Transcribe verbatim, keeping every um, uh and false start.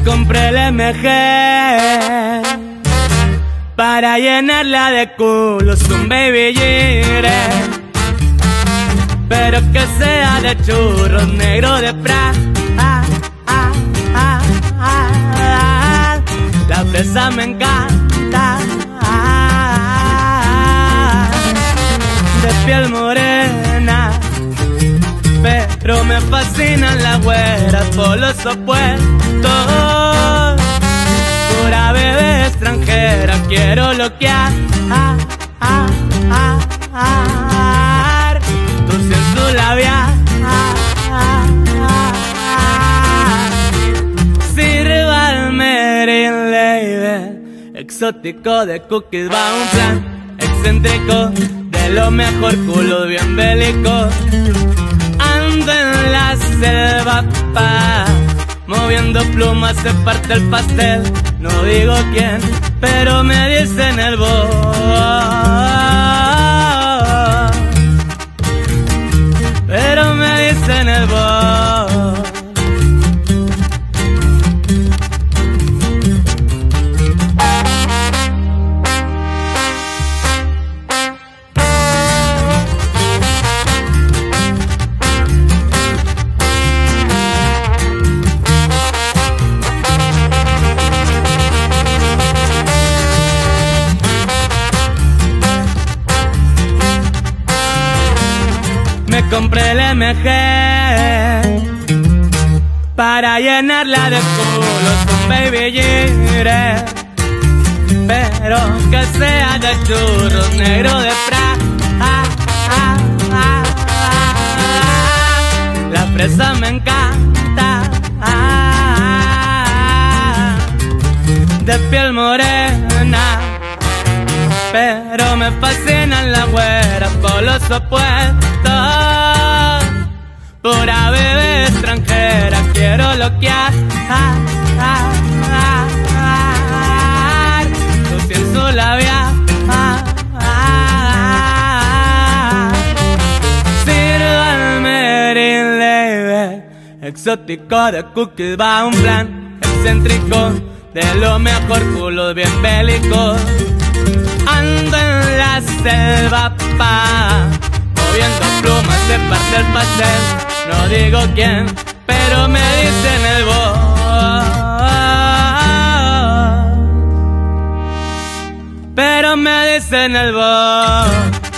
compré el M G para llenarla de culos, un baby gire, pero que sea de churros, negro de pra. Ah, ah, ah, ah, ah. La fresa me encanta, ah, de piel morena, pero me fascinan las güeras por los opuestos. Pura bebé extranjera quiero loquear, ah, ah, ah, ah, tú en su labial, ah, ah, ah, ah. Sirva el Merin Lady, exótico de cookies va un plan excéntrico, de lo mejor, culo bien bélico. Ando en la selva, pa, moviendo plumas se parte el pastel. No digo quién, pero me dicen el voz, pero me dicen el voz. Me compré el M G para llenarla de culos, un baby gire, pero que sea de churros, negro de fra. Ah, ah, ah, ah, ah. La fresa me encanta, ah, de piel morena, pero me fascinan las güeras por los opuestos. Pura bebé extranjera quiero loquear, ah, ah, ah, ah. Tú en su labial, ah, ah, ah. Sirva el Merin Lady, exótico de cookies va un plan excéntrico, de lo mejor, culos bien bélicos. Ando en la selva, pa, moviendo plumas se parte el pastel. No digo quién, pero me dicen el voz, pero me dicen el voz.